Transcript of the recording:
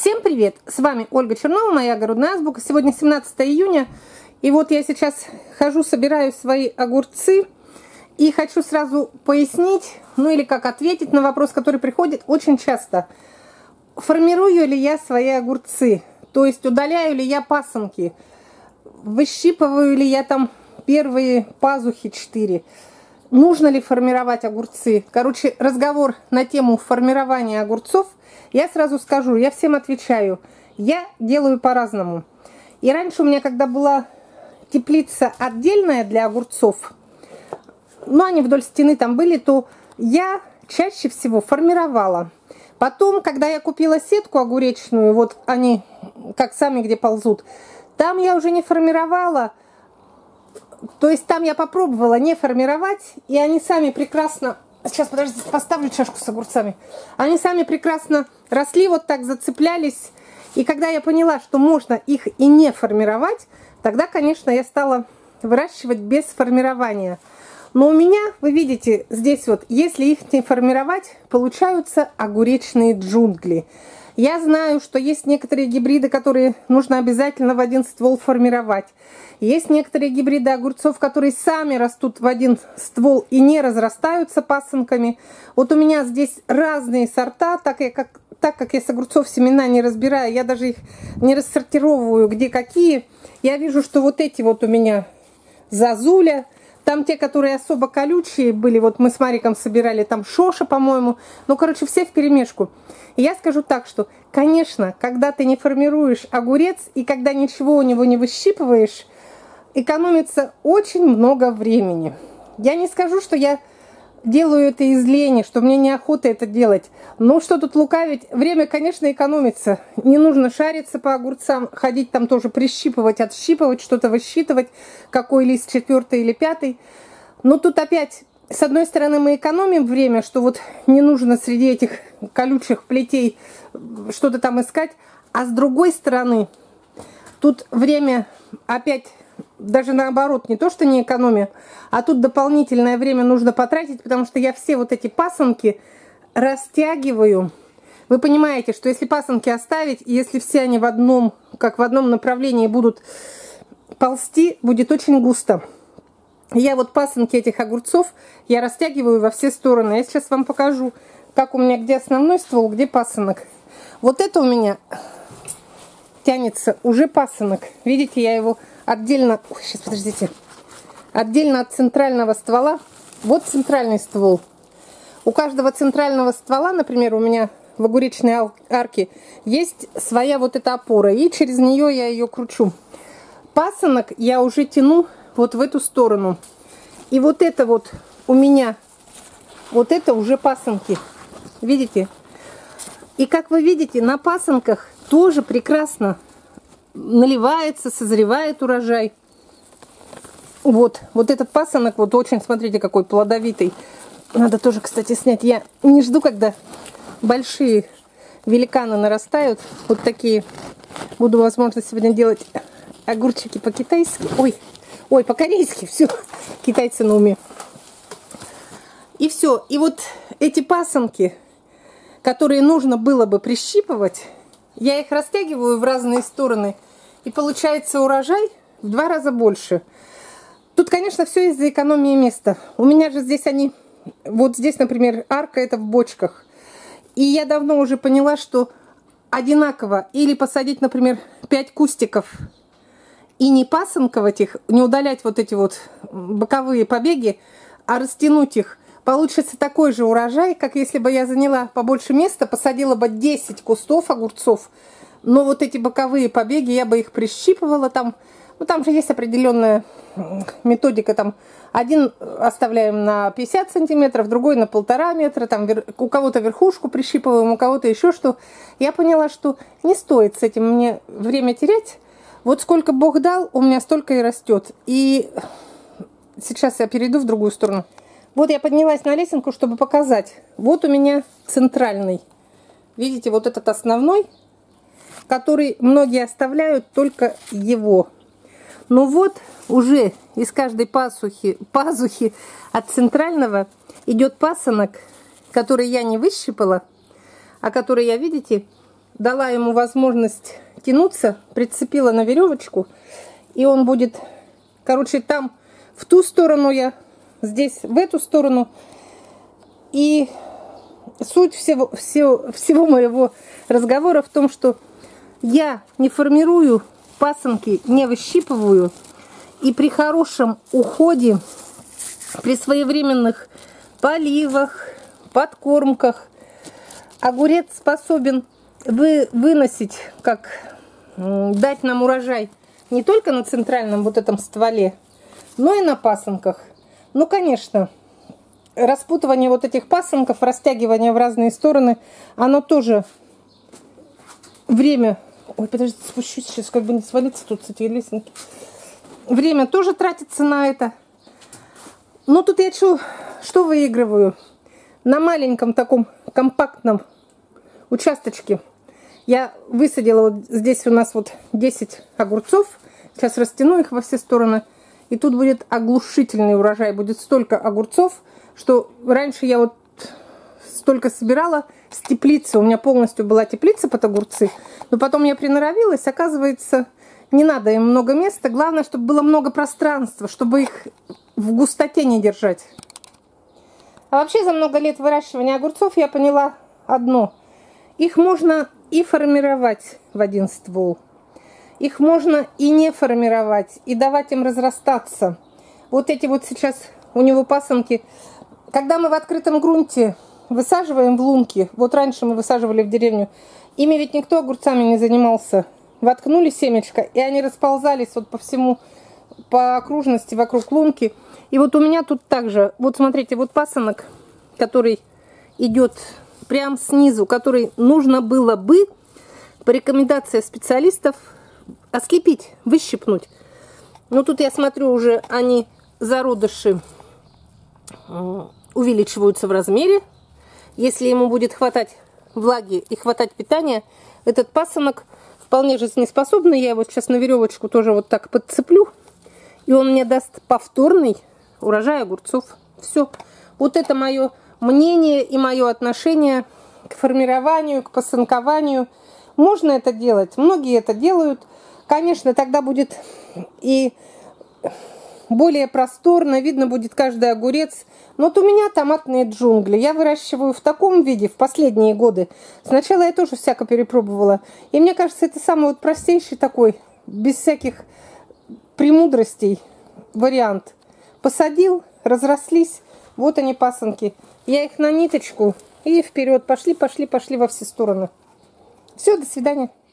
Всем привет! С вами Ольга Чернова, моя огородная азбука. Сегодня 17 июня. И вот я сейчас хожу, собираю свои огурцы. И хочу сразу пояснить, ну или как ответить на вопрос, который приходит очень часто. Формирую ли я свои огурцы? То есть удаляю ли я пасынки? Выщипываю ли я там первые пазухи 4? Нужно ли формировать огурцы? Короче, разговор на тему формирования огурцов. Я сразу скажу, я всем отвечаю. Я делаю по-разному. И раньше у меня, когда была теплица отдельная для огурцов, ну, они вдоль стены там были, то я чаще всего формировала. Потом, когда я купила сетку огуречную, вот они как сами где ползут, там я уже не формировала. То есть там я попробовала не формировать, и они сами прекрасно... Сейчас, подождите, поставлю чашку с огурцами. Они сами прекрасно росли, вот так зацеплялись. И когда я поняла, что можно их и не формировать, тогда, конечно, я стала выращивать без формирования. Но у меня, вы видите, здесь вот, если их не формировать, получаются огуречные джунгли. Я знаю, что есть некоторые гибриды, которые нужно обязательно в один ствол формировать. Есть некоторые гибриды огурцов, которые сами растут в один ствол и не разрастаются пасынками. Вот у меня здесь разные сорта, так как я с огурцов семена не разбираю, я даже их не рассортировываю, где какие. Я вижу, что вот эти вот у меня зазуля. Там те, которые особо колючие были, вот мы с Мариком собирали, там Шоша, по-моему. Ну, короче, все вперемешку. И я скажу так, что, конечно, когда ты не формируешь огурец, и когда ничего у него не выщипываешь, экономится очень много времени. Я не скажу, что я делаю это из лени, что мне неохота это делать. Но что тут лукавить? Время, конечно, экономится. Не нужно шариться по огурцам, ходить там тоже прищипывать, отщипывать, что-то высчитывать, какой лист 4 или 5. Но тут опять, с одной стороны, мы экономим время, что вот не нужно среди этих колючих плетей что-то там искать. А с другой стороны, тут время опять... Даже наоборот, не то, что не экономия, а тут дополнительное время нужно потратить, потому что я все вот эти пасынки растягиваю. Вы понимаете, что если пасынки оставить, если все они в одном направлении будут ползти, будет очень густо. Я вот пасынки этих огурцов я растягиваю во все стороны. Я сейчас вам покажу, как у меня где основной ствол, где пасынок. Вот это у меня тянется уже пасынок. Видите, я его отдельно, ой, сейчас подождите, отдельно от центрального ствола. Вот центральный ствол. У каждого центрального ствола, например, у меня в огуречной арке есть своя вот эта опора, и через нее я ее кручу. Пасынок я уже тяну вот в эту сторону. И вот это вот у меня, вот это уже пасынки. Видите? И как вы видите, на пасынках тоже прекрасно наливается, созревает урожай. Вот этот пасынок, вот очень, смотрите, какой плодовитый. Надо тоже, кстати, снять. Я не жду, когда большие великаны нарастают. Вот такие. Буду, возможно, сегодня делать огурчики по-китайски. Ой, по-корейски. Все, китайцы на уме. И все. И вот эти пасынки, которые нужно было бы прищипывать, я их растягиваю в разные стороны, и получается урожай в 2 раза больше. Тут, конечно, все из-за экономии места. У меня же здесь они, вот здесь, например, арка это в бочках. И я давно уже поняла, что одинаково или посадить, например, 5 кустиков и не пасынковать их, не удалять вот эти вот боковые побеги, а растянуть их. Получится такой же урожай, как если бы я заняла побольше места, посадила бы 10 кустов огурцов, но вот эти боковые побеги я бы их прищипывала там. Ну, там же есть определенная методика, там один оставляем на 50 сантиметров, другой на 1,5 метра, там у кого-то верхушку прищипываем, у кого-то еще что. Я поняла, что не стоит с этим мне время терять. Вот сколько Бог дал, у меня столько и растет. И сейчас я перейду в другую сторону. Вот я поднялась на лесенку, чтобы показать. Вот у меня центральный. Видите, вот этот основной, который многие оставляют только его. Но вот уже из каждой пазухи от центрального идет пасынок, который я не выщипала, а который я, видите, дала ему возможность тянуться, прицепила на веревочку, и он будет, короче, там в ту сторону я, здесь в эту сторону. И суть всего моего разговора в том, что я не формирую пасынки, не выщипываю, и при хорошем уходе, при своевременных поливах, подкормках огурец способен выносить, дать нам урожай не только на центральном вот этом стволе, но и на пасынках. Ну, конечно, распутывание вот этих пасынков, растягивание в разные стороны, оно тоже время... Ой, подождите, спущусь сейчас, как бы не свалиться тут с этих лесенки. Время тоже тратится на это. Но тут я что выигрываю? На маленьком таком компактном участочке я высадила, вот здесь у нас вот 10 огурцов. Сейчас растяну их во все стороны. И тут будет оглушительный урожай. Будет столько огурцов, что раньше я вот столько собирала с теплицы. У меня полностью была теплица под огурцы. Но потом я приноровилась. Оказывается, не надо им много места. Главное, чтобы было много пространства, чтобы их в густоте не держать. А вообще за много лет выращивания огурцов я поняла одно. Их можно и формировать в один ствол. Их можно и не формировать, и давать им разрастаться. Вот эти вот сейчас у него пасынки. Когда мы в открытом грунте высаживаем в лунки, вот раньше мы высаживали в деревню, ими ведь никто огурцами не занимался. Воткнули семечко, и они расползались вот по всему, по окружности вокруг лунки. И вот у меня тут также, вот смотрите, вот пасынок, который идет прям снизу, который нужно было бы, по рекомендации специалистов, оскипить, выщипнуть. Но тут я смотрю, уже они, зародыши, увеличиваются в размере. Если ему будет хватать влаги и хватать питания, этот пасынок вполне жизнеспособный. Я его сейчас на веревочку тоже вот так подцеплю, и он мне даст повторный урожай огурцов. Все. Вот это мое мнение и мое отношение к формированию, к пасынкованию. Можно это делать, многие это делают. Конечно, тогда будет и более просторно, видно будет каждый огурец. Но вот у меня томатные джунгли. Я выращиваю в таком виде в последние годы. Сначала я тоже всяко перепробовала. И мне кажется, это самый вот простейший такой, без всяких премудростей вариант. Посадил, разрослись, вот они пасынки. Я их на ниточку и вперед. Пошли во все стороны. Все, до свидания.